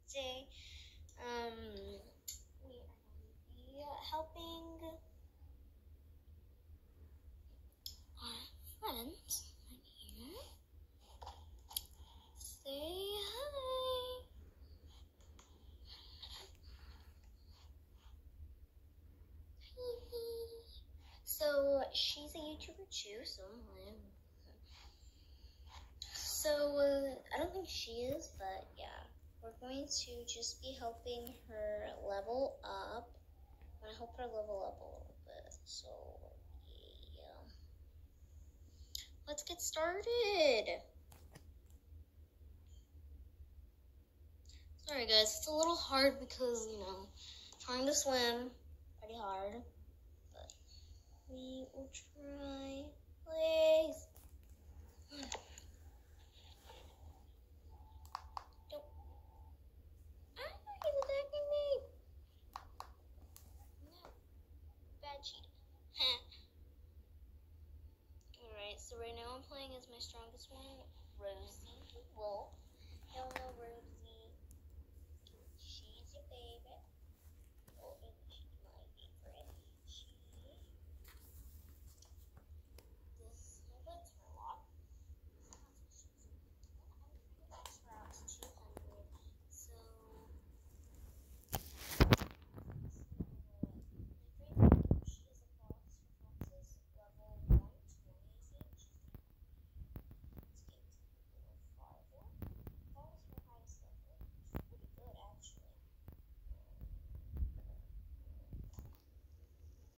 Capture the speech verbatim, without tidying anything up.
today. Um, we are going to be helping our friends right here. Say hi. So she's a YouTuber too, so I'm So uh, I don't think she is, but yeah, we're going to just be helping her level up. I'm gonna help her level up a little bit. So yeah, let's get started. Sorry guys, it's a little hard because, you know, trying to swim, pretty hard, but we will try. Please. Don't. Ah, he's attacking me. No, bad cheating. Alright, so right now I'm playing as my strongest one, Rosie. Well, y'all know Rosie.